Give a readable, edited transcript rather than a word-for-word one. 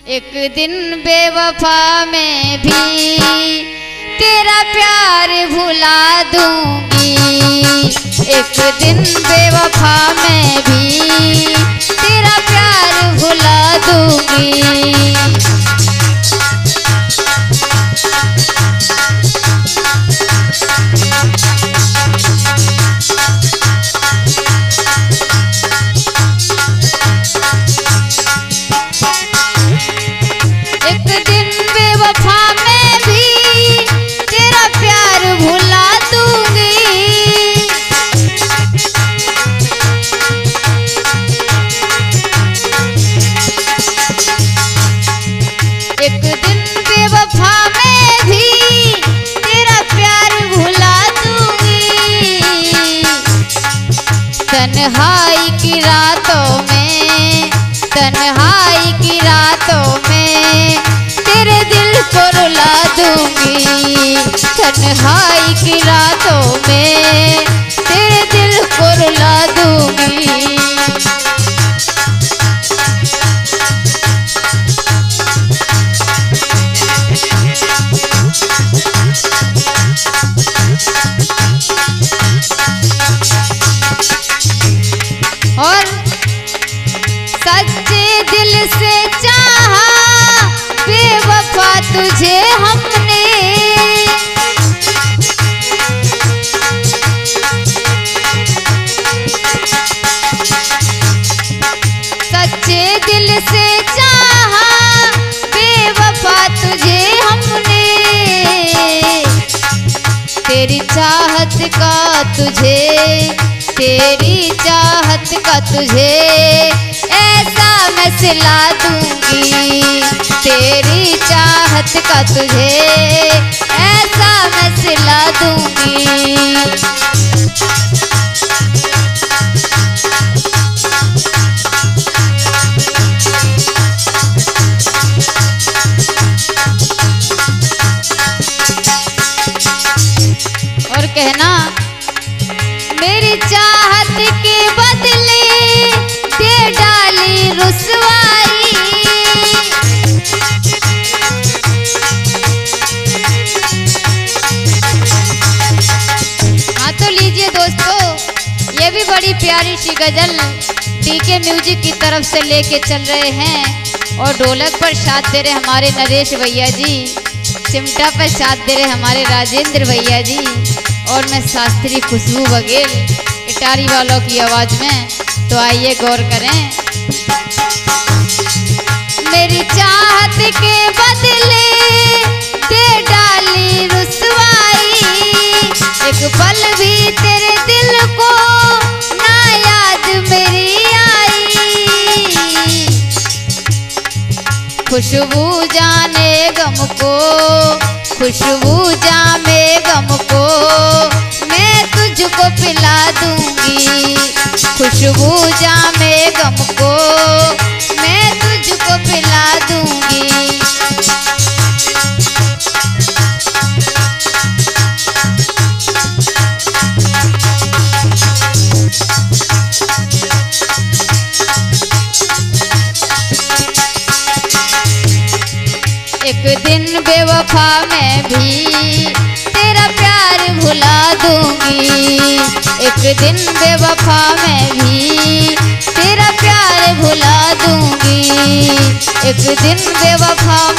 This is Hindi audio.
एक दिन बेवफा में भी तेरा प्यार भुला दूंगी। एक दिन बेवफा में भी तेरा प्यार भुला दूंगी। तन्हाई की रातों में, तन्हाई की रातों में तेरे दिल को रुला दूंगी। तन्हाई की रातों में तेरे दिल को रुला दूंगी। और सच्चे दिल से चाहा बेवफा तुझे हमने। सच्चे दिल से चाहा बेवफा तुझे हमने। तेरी चाहत का तुझे, तेरी चाहत का तुझे ऐसा मैं सिला दूंगी। तेरी चाहत का तुझे ऐसा मैं सिला दूंगी। और कहना मेरी चाहत के बदले दे डाली रुसवाई। हाँ तो लीजिए दोस्तों, ये भी बड़ी प्यारी सी गजल डीके म्यूजिक की तरफ से लेके चल रहे हैं। और ढोलक पर साथ दे रहे हमारे नरेश भैया जी, चिमटा पर साथ दे रहे हमारे राजेंद्र भैया जी, और मैं शास्त्री खुशबू बघेल इटारी वालों की आवाज में। तो आइए गौर करें। मेरी चाहत के बदले दे डाली रुसवाई। एक पल भी तेरे दिल को ना याद मेरी आई। खुशबू जाने गम को, खुशबू जामे गम को मैं तुझको पिला दूंगी। खुशबू जामे गम को मैं तुझको पिला दूंगी। एक दिन बेवफा में भी तेरा प्यार भुला दूंगी। एक दिन बेवफा में भी तेरा प्यार भुला दूंगी। एक दिन बेवफा